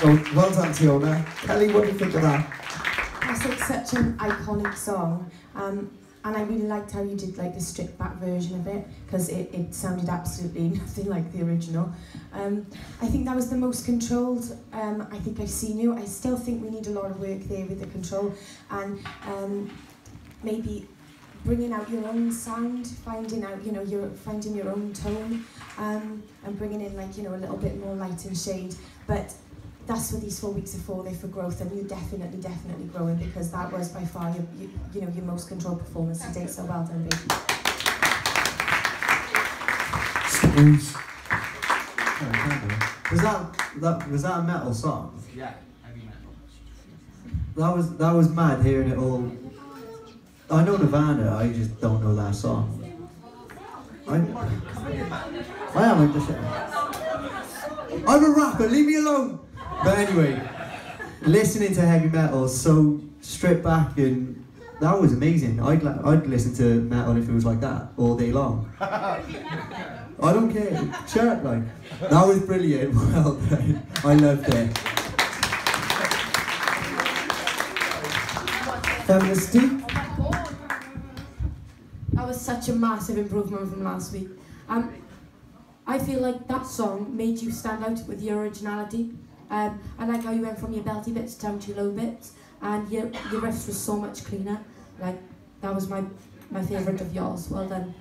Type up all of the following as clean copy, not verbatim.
Well done, Tiona. Kelly, what do you think of that? That's like such an iconic song, and I really liked how you did like the stripped back version of it, because it sounded absolutely nothing like the original. I think that was the most controlled I think I've seen you. I still think we need a lot of work there with the control, and maybe bringing out your own sound, finding out, you know, finding your own tone, and bringing in, like, you know, a little bit more light and shade. But that's what these 4 weeks are for. They're for growth, and you're definitely growing, because that was by far your most controlled performance to date. So well done, baby. Spoons. Was that a metal song? Yeah, heavy metal. That was mad hearing it all. I know Nirvana, I just don't know that song. I am just. I'm a rapper, leave me alone! But anyway, listening to heavy metal so stripped back, and that was amazing. I'd listen to metal if it was like that all day long. I don't care, chat like. That was brilliant, well done. I loved it. Feministy? That was such a massive improvement from last week. I feel like that song made you stand out with your originality. I like how you went from your belty bits down to your low bits, and your riffs were so much cleaner. Like, that was my favourite of yours. Well done.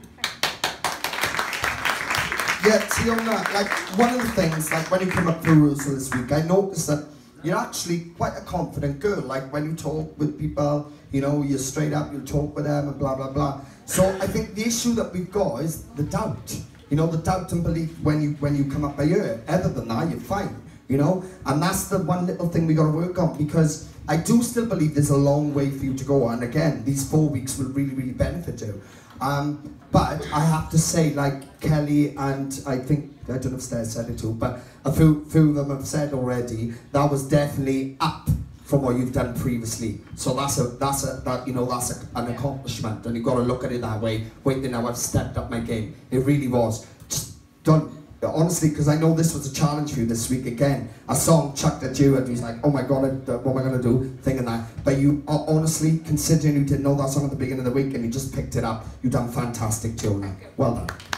Yeah, Tiona, like, one of the things, like, when you came up for rehearsal this week, I noticed that you're actually quite a confident girl. Like, when you talk with people, you know, you're straight up, you talk with them and blah, blah, blah. So I think the issue that we've got is the doubt. You know, the doubt and belief when you come up here. Other than that, you're fine, you know? And that's the one little thing we got to work on, because I do still believe there's a long way for you to go. And again, these 4 weeks will really benefit you. But I have to say, like Kelly and I don't know if Stairs said it too, but a few of them have said already, that was definitely up from what you've done previously. So that's an accomplishment, and you've got to look at it that way. Wait, now I've stepped up my game. It really was. Just don't, honestly, because I know this was a challenge for you this week again. A song chucked at you and he's like, oh my god, what am I going to do? Thinking that. But you, honestly, considering you didn't know that song at the beginning of the week and you just picked it up, you've done fantastic, Tiona. Well done.